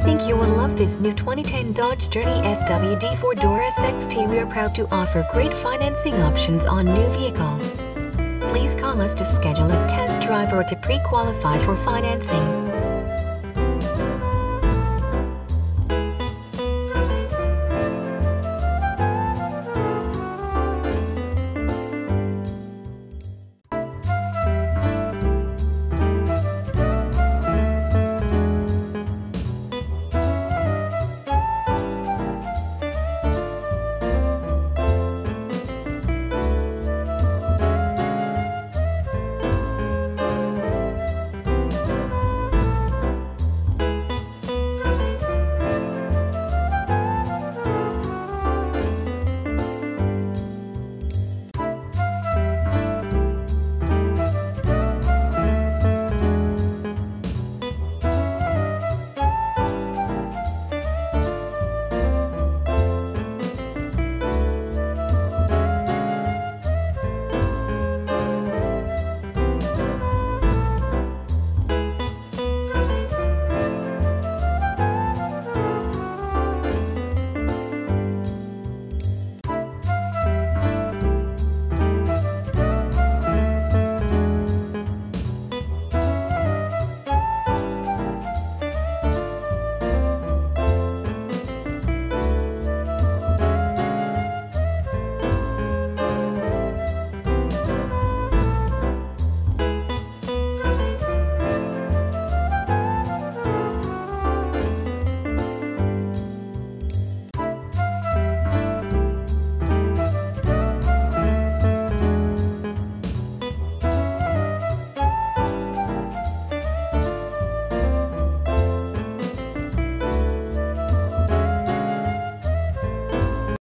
think you will love this new 2010 Dodge Journey FWD 4-door SXT. We are proud to offer great financing options on new vehicles. Please call us to schedule a test drive or to pre-qualify for financing.